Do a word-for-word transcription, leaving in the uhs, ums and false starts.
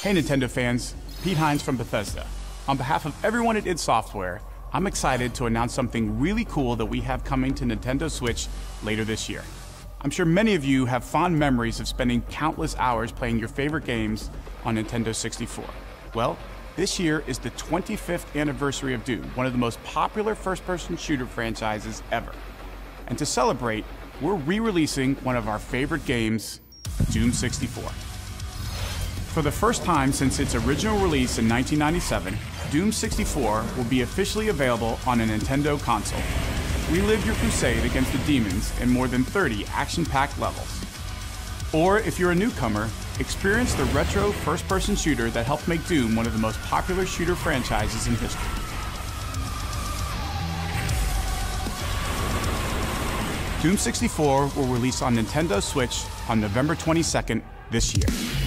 Hey Nintendo fans, Pete Hines from Bethesda. On behalf of everyone at id Software, I'm excited to announce something really cool that we have coming to Nintendo Switch later this year. I'm sure many of you have fond memories of spending countless hours playing your favorite games on Nintendo sixty-four. Well, this year is the twenty-fifth anniversary of Doom, one of the most popular first-person shooter franchises ever. And to celebrate, we're re-releasing one of our favorite games, Doom sixty-four. For the first time since its original release in nineteen ninety-seven, Doom sixty-four will be officially available on a Nintendo console. Relive your crusade against the demons in more than thirty action-packed levels. Or if you're a newcomer, experience the retro first-person shooter that helped make Doom one of the most popular shooter franchises in history. Doom sixty-four will release on Nintendo Switch on November twenty-second this year.